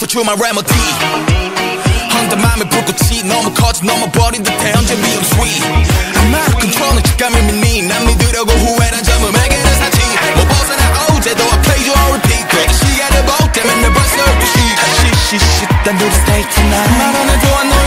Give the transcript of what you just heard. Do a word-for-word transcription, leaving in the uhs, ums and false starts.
보여줘 my remedy 헌데 맘에 불꽃이 너무 커져 넘어버린 듯해 언제 being sweet I'm out of control 직감을 믿니 난 믿으려고 후회란 점을 매개는 사치 못 벗어나 어제도 I played you on repeat 그래도 시간을 볼 때면 내 벌써 두 시 Shit shit shit 난 do the stay tonight 말 안 해도 I know